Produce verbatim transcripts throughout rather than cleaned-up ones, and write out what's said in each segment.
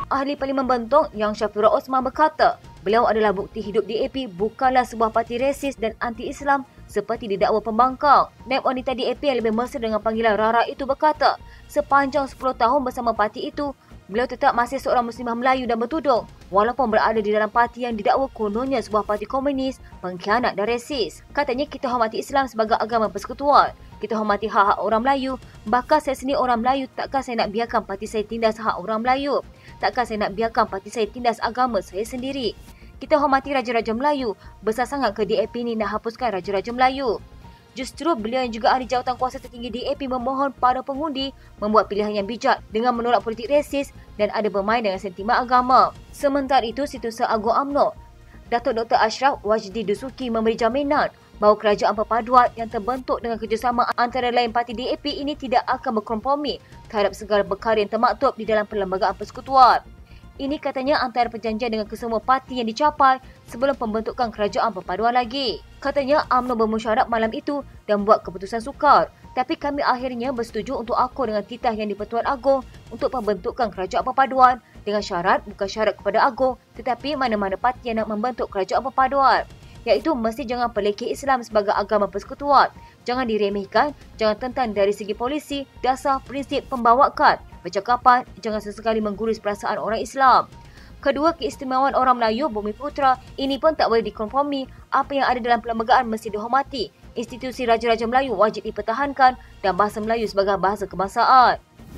Ahli Parlimen Bentong Yang Shafira Osman berkata, beliau adalah bukti hidup D A P bukanlah sebuah parti resis dan anti-Islam seperti didakwa pembangkang. Naib Wanita D A P yang lebih mesra dengan panggilan Rara itu berkata, sepanjang sepuluh tahun bersama parti itu, beliau tetap masih seorang Muslimah Melayu dan bertudung walaupun berada di dalam parti yang didakwa kononnya sebuah parti komunis, pengkhianat dan resis. Katanya, kita hormati Islam sebagai agama persekutuan. Kita hormati hak-hak orang Melayu. Bahkan saya sendiri orang Melayu, takkan saya nak biarkan parti saya tindas hak orang Melayu. Takkan saya nak biarkan parti saya tindas agama saya sendiri. Kita hormati Raja-Raja Melayu. Besar sangat ke D A P ini nak hapuskan Raja-Raja Melayu. Justru beliau yang juga ahli jawatan kuasa tertinggi D A P memohon para pengundi membuat pilihan yang bijak dengan menolak politik resis dan ada bermain dengan sentimen agama. Sementara itu, Setiausaha Agung U M N O, Datuk Doktor Ashraf Wajdi Dusuki memberi jaminan bahawa kerajaan perpaduan yang terbentuk dengan kerjasama antara lain parti D A P ini tidak akan berkompromi terhadap segala perkara yang termaktub di dalam perlembagaan persekutuan. Ini katanya antara perjanjian dengan kesemua parti yang dicapai sebelum pembentukan kerajaan perpaduan lagi. Katanya U M N O bermusyawarah malam itu dan buat keputusan sukar. Tapi kami akhirnya bersetuju untuk akur dengan titah yang di-Pertuan Agong untuk pembentukan kerajaan perpaduan dengan syarat, bukan syarat kepada Agong, tetapi mana-mana parti yang nak membentuk kerajaan perpaduan. Iaitu mesti jangan pelekeh Islam sebagai agama persekutuan. Jangan diremehkan, jangan tentang dari segi polisi, dasar, prinsip, pembawakan, percakapan, jangan sesekali menggurus perasaan orang Islam. Kedua, keistimewaan orang Melayu, Bumi Putra, ini pun tak boleh dikompromi. Apa yang ada dalam perlembagaan mesti dihormati. Institusi Raja-Raja Melayu wajib dipertahankan dan bahasa Melayu sebagai bahasa kebangsaan.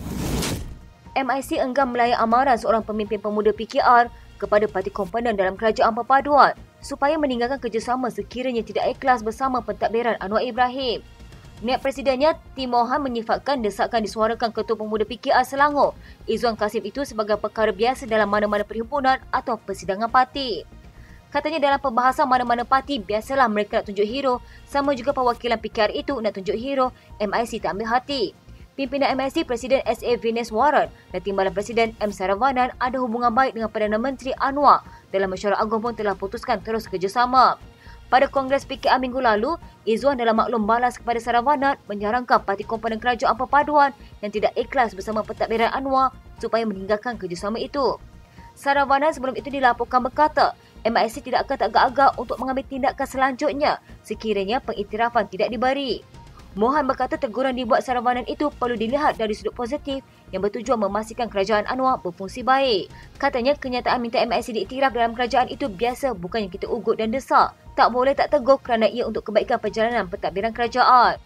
M I C enggan melayan amaran seorang pemimpin pemuda P K R kepada parti komponen dalam kerajaan perpaduan supaya meninggalkan kerjasama sekiranya tidak ikhlas bersama pentadbiran Anwar Ibrahim. Niat Presidennya, Timohan menyifatkan desakan disuarakan Ketua Pemuda P K R Selangor, Izzuan Kasim itu sebagai perkara biasa dalam mana-mana perhimpunan atau persidangan parti. Katanya dalam perbahasan mana-mana parti, biasalah mereka nak tunjuk hero, sama juga perwakilan P K R itu nak tunjuk hero, M I C tak ambil hati. Pimpinan M I C, Presiden S A Venus Warren dan Timbalan Presiden M Saravanan ada hubungan baik dengan Perdana Menteri Anwar. Dalam mesyuarat agung pun telah putuskan terus kerjasama. Pada Kongres P K R minggu lalu, Izzuan dalam maklum balas kepada Saravanan menyarankan parti komponen kerajaan perpaduan yang tidak ikhlas bersama pentadbiran Anwar supaya meninggalkan kerjasama itu. Saravanan sebelum itu dilaporkan berkata, M I C tidak akan teragak-agak untuk mengambil tindakan selanjutnya sekiranya pengiktirafan tidak diberi. Mohan berkata teguran dibuat Saravanan itu perlu dilihat dari sudut positif yang bertujuan memastikan kerajaan Anwar berfungsi baik. Katanya kenyataan minta M I C diiktiraf dalam kerajaan itu biasa, bukannya kita ugut dan desak. Tak boleh tak tegur kerana ia untuk kebaikan perjalanan pentadbiran kerajaan.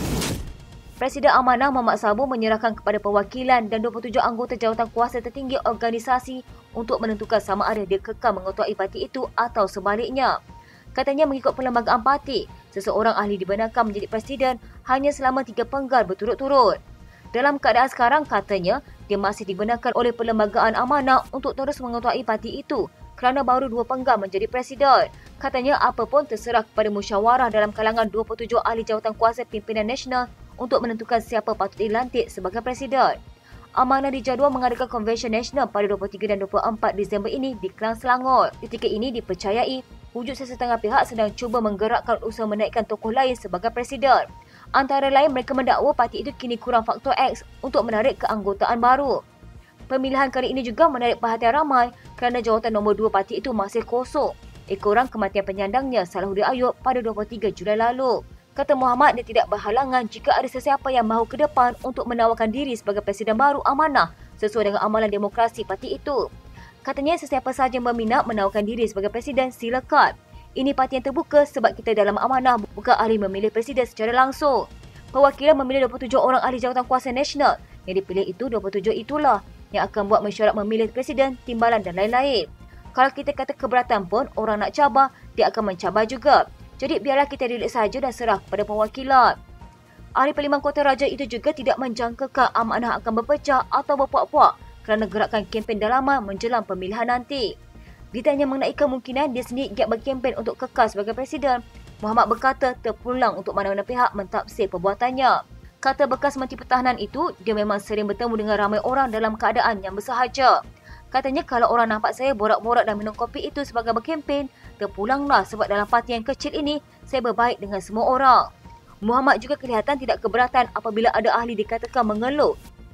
Presiden Amanah Muhammad Sabu menyerahkan kepada perwakilan dan dua puluh tujuh anggota jawatan kuasa tertinggi organisasi untuk menentukan sama ada dia kekal mengetuai parti itu atau sebaliknya. Katanya mengikut perlembagaan parti, seseorang ahli dibenarkan menjadi presiden hanya selama tiga penggal berturut-turut. Dalam keadaan sekarang, katanya dia masih dibenarkan oleh perlembagaan amanah untuk terus mengetuai parti itu kerana baru dua penggal menjadi presiden. Katanya apapun terserah kepada musyawarah dalam kalangan dua puluh tujuh ahli jawatan kuasa pimpinan nasional untuk menentukan siapa patut dilantik sebagai presiden. Amanah dijadual mengadakan konvensyen nasional pada dua puluh tiga dan dua puluh empat Disember ini di Klang Selangor. Ketika ini dipercayai wujud sesetengah pihak sedang cuba menggerakkan usaha menaikkan tokoh lain sebagai presiden. Antara lain mereka mendakwa parti itu kini kurang faktor X untuk menarik keanggotaan baru. Pemilihan kali ini juga menarik perhatian ramai kerana jawatan nombor dua parti itu masih kosong. Ekoran kematian penyandangnya Salahuddin Ayub pada dua puluh tiga Julai lalu. Kata Muhammad, dia tidak berhalangan jika ada sesiapa yang mahu ke depan untuk menawarkan diri sebagai presiden baru amanah sesuai dengan amalan demokrasi parti itu. Katanya sesiapa sahaja yang berminat menawarkan diri sebagai presiden, silakan. Ini parti yang terbuka sebab kita dalam amanah bukan ahli memilih presiden secara langsung. Perwakilan memilih dua puluh tujuh orang ahli jawatan kuasa nasional. Yang dipilih itu dua puluh tujuh itulah yang akan buat mesyuarat memilih presiden, timbalan dan lain-lain. Kalau kita kata keberatan pun, orang nak cabar, dia akan mencabar juga. Jadi biarlah kita relax saja dan serah kepada perwakilan. Ahli Parlimen Kota Raja itu juga tidak menjangkakan amanah akan berpecah atau berpuak-puak kerana gerakan kempen dalaman menjelang pemilihan nanti. Ditanya mengenai kemungkinan dia sendiri giat berkempen untuk kekal sebagai presiden, Muhammad berkata terpulang untuk mana-mana pihak mentafsir perbuatannya. Kata bekas Menteri Pertahanan itu, dia memang sering bertemu dengan ramai orang dalam keadaan yang bersahaja. Katanya kalau orang nampak saya borak-borak dan minum kopi itu sebagai berkempen, terpulanglah sebab dalam parti yang kecil ini, saya berbaik dengan semua orang. Muhammad juga kelihatan tidak keberatan apabila ada ahli dikatakan mengeluh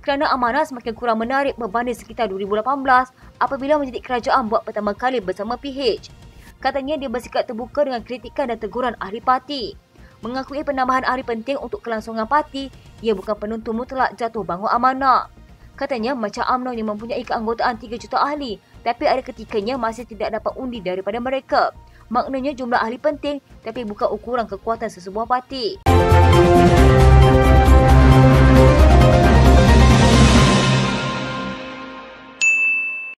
kerana amanah semakin kurang menarik berbanding sekitar dua ribu lapan belas apabila menjadi kerajaan buat pertama kali bersama P H. Katanya dia bersikap terbuka dengan kritikan dan teguran ahli parti. Mengakui penambahan ahli penting untuk kelangsungan parti, ia bukan penentu mutlak jatuh bangun amanah. Katanya macam U M N O yang mempunyai keanggotaan tiga juta ahli, tapi ada ketikanya masih tidak dapat undi daripada mereka. Maknanya jumlah ahli penting, tapi bukan ukuran kekuatan sesebuah parti.